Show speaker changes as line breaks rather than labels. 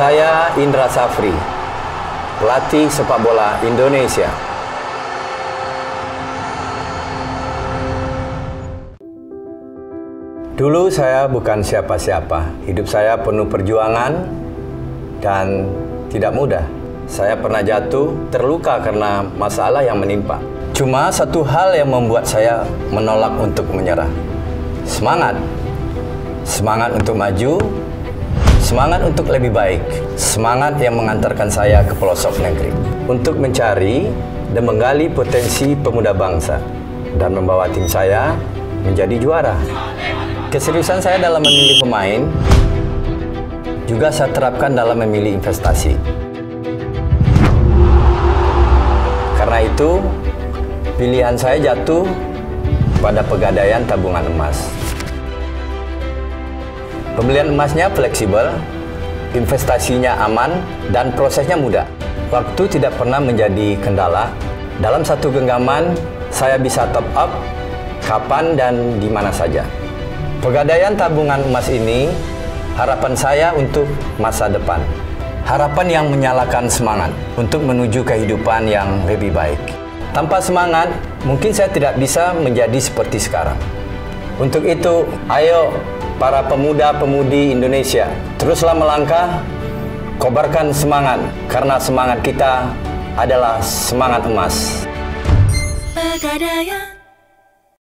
Saya Indra Safri, pelatih sepak bola Indonesia. Dulu saya bukan siapa-siapa. Hidup saya penuh perjuangan dan tidak mudah. Saya pernah jatuh, terluka karena masalah yang menimpa. Cuma satu hal yang membuat saya menolak untuk menyerah. Semangat. Semangat untuk maju. Semangat untuk lebih baik. Semangat yang mengantarkan saya ke pelosok negeri. Untuk mencari dan menggali potensi pemuda bangsa. Dan membawa tim saya menjadi juara. Keseriusan saya dalam memilih pemain juga saya terapkan dalam memilih investasi. Karena itu, pilihan saya jatuh pada Pegadaian Tabungan Emas. Pembelian emasnya fleksibel, investasinya aman, dan prosesnya mudah. Waktu tidak pernah menjadi kendala. Dalam satu genggaman, saya bisa top up kapan dan di mana saja. Pegadaian Tabungan Emas ini harapan saya untuk masa depan. Harapan yang menyalakan semangat untuk menuju kehidupan yang lebih baik. Tanpa semangat, mungkin saya tidak bisa menjadi seperti sekarang. Untuk itu, ayo para pemuda-pemudi Indonesia, teruslah melangkah, kobarkan semangat, karena semangat kita adalah semangat emas.
Pegadaian